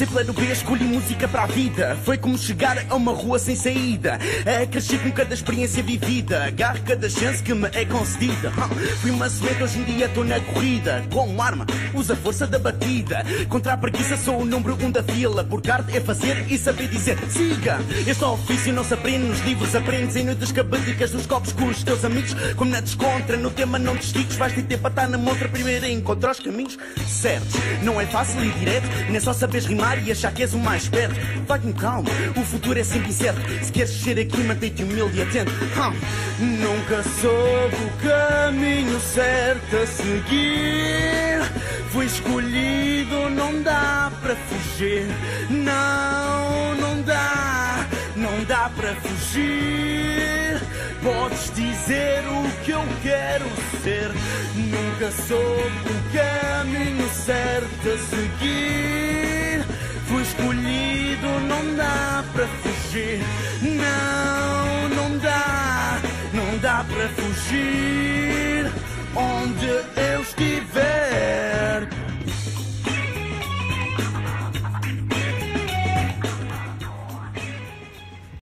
Sem plano B, escolhi música para a vida. Foi como chegar a uma rua sem saída. Cresci com cada experiência vivida. Agarro cada chance que me é concedida. Fui uma semente, hoje em dia estou na corrida. Com arma, usa a força da batida. Contra a preguiça sou o número 1 da fila. Porque arte é fazer e saber dizer siga. Este ofício não se aprende nos livros. Aprendes em noites cabadicas dos copos com os teus amigos. Como na descontra, no tema não te estiques. Vais ter tempo para estar na montra primeiro a encontrar os caminhos certos. Não é fácil e direto, nem só sabes rimar e achar que és o mais esperto. Vai com calma, o futuro é sempre incerto. Se queres ser aqui, mantém-te humilde e atento. Nunca soube o caminho certo a seguir. Fui escolhido, não dá para fugir. Não, não dá para fugir. Podes dizer o que eu quero ser. Nunca soube o caminho certo a seguir. Fui escolhido, não dá para fugir. Não dá para fugir. Onde eu estiver